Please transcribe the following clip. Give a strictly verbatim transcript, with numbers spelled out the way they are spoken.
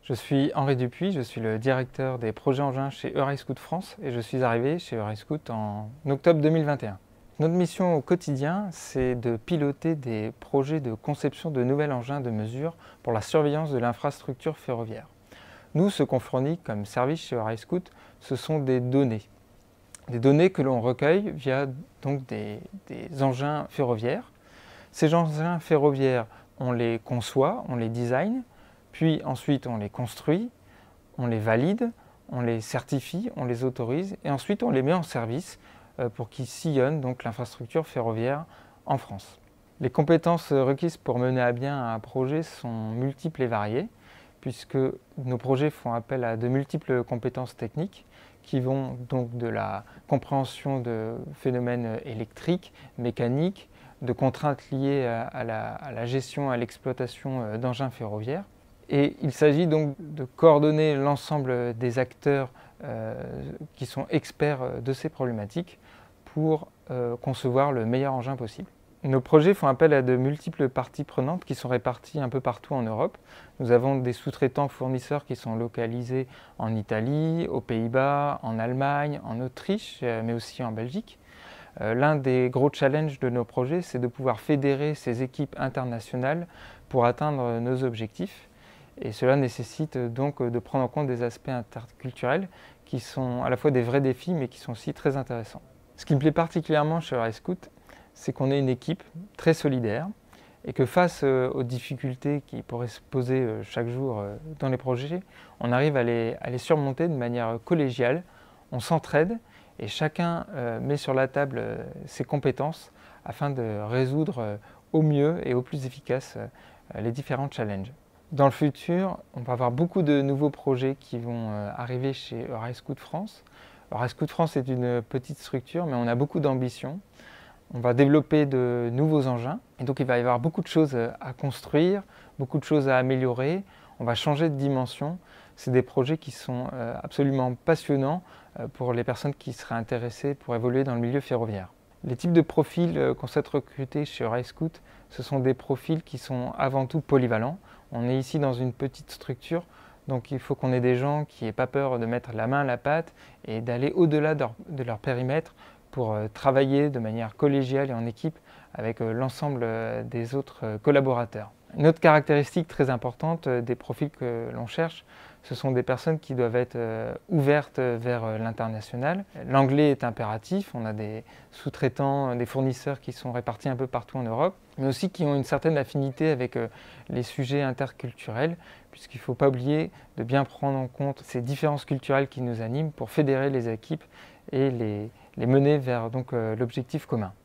Je suis Henri Dupuis, je suis le directeur des projets engins chez Eurail-Scoot France et je suis arrivé chez Eurail-Scoot en octobre deux mille vingt et un. Notre mission au quotidien, c'est de piloter des projets de conception de nouveaux engins de mesure pour la surveillance de l'infrastructure ferroviaire. Nous, ce qu'on fournit comme service chez Eurail-Scoot, ce sont des données. Des données que l'on recueille via donc des, des engins ferroviaires. Ces engins ferroviaires, on les conçoit, on les design, puis ensuite on les construit, on les valide, on les certifie, on les autorise et ensuite on les met en service pour qu'ils sillonnent donc l'infrastructure ferroviaire en France. Les compétences requises pour mener à bien un projet sont multiples et variées, puisque nos projets font appel à de multiples compétences techniques qui vont donc de la compréhension de phénomènes électriques, mécaniques, de contraintes liées à la, à la gestion, à l'exploitation d'engins ferroviaires. Et il s'agit donc de coordonner l'ensemble des acteurs euh, qui sont experts de ces problématiques pour euh, concevoir le meilleur engin possible. Nos projets font appel à de multiples parties prenantes qui sont réparties un peu partout en Europe. Nous avons des sous-traitants fournisseurs qui sont localisés en Italie, aux Pays-Bas, en Allemagne, en Autriche, mais aussi en Belgique. Euh, L'un des gros challenges de nos projets, c'est de pouvoir fédérer ces équipes internationales pour atteindre nos objectifs. Et cela nécessite donc de prendre en compte des aspects interculturels qui sont à la fois des vrais défis, mais qui sont aussi très intéressants. Ce qui me plaît particulièrement chez Eurail-Scoot, c'est qu'on est une équipe très solidaire et que face aux difficultés qui pourraient se poser chaque jour dans les projets, on arrive à les, à les surmonter de manière collégiale, on s'entraide et chacun met sur la table ses compétences afin de résoudre au mieux et au plus efficace les différents challenges. Dans le futur, on va avoir beaucoup de nouveaux projets qui vont arriver chez Eurail-Scoot France. Eurail-Scoot France est une petite structure, mais on a beaucoup d'ambition. On va développer de nouveaux engins et donc il va y avoir beaucoup de choses à construire, beaucoup de choses à améliorer. On va changer de dimension. C'est des projets qui sont absolument passionnants pour les personnes qui seraient intéressées pour évoluer dans le milieu ferroviaire. Les types de profils qu'on souhaite recruter chez Eurail-Scoot, ce sont des profils qui sont avant tout polyvalents. On est ici dans une petite structure, donc il faut qu'on ait des gens qui n'aient pas peur de mettre la main à la pâte et d'aller au-delà de leur, de leur périmètre pour travailler de manière collégiale et en équipe avec l'ensemble des autres collaborateurs. Une autre caractéristique très importante des profils que l'on cherche, ce sont des personnes qui doivent être ouvertes vers l'international. L'anglais est impératif, on a des sous-traitants, des fournisseurs qui sont répartis un peu partout en Europe, mais aussi qui ont une certaine affinité avec les sujets interculturels, puisqu'il ne faut pas oublier de bien prendre en compte ces différences culturelles qui nous animent pour fédérer les équipes et les, les mener vers donc, l'objectif commun.